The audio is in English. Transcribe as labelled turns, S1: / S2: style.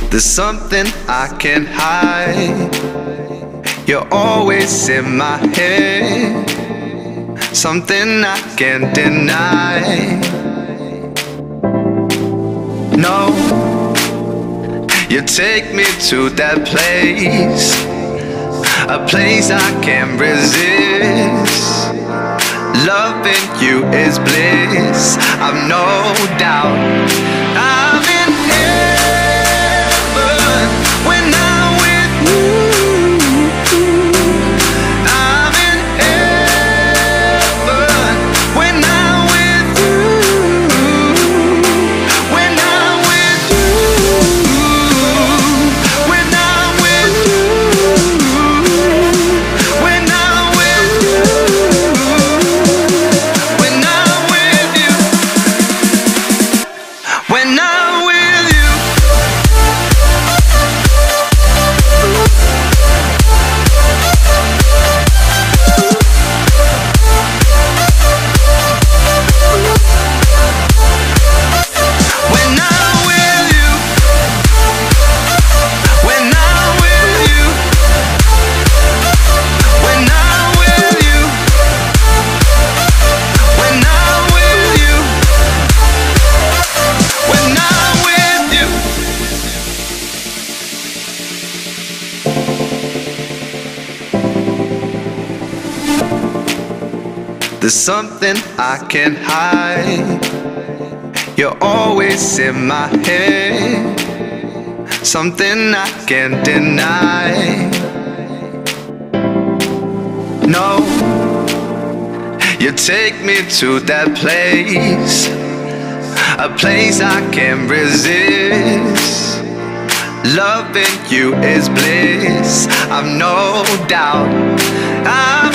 S1: There's something I can't hide. You're always in my head, something I can't deny. No, you take me to that place, a place I can't resist. Loving you is bliss, I've no doubt. I'm in heaven when I'm with you. I'm in heaven when I'm with you. When I'm with you. When I'm with you. When I'm with you. When I'm with you. When I'm with you. When I'm with you. When I'm with you. When I'm with you. When I'm with you. When I'm with you. There's something I can't hide. You're always in my head, something I can't deny. No, you take me to that place, a place I can't resist. Loving you is bliss, I've no doubt.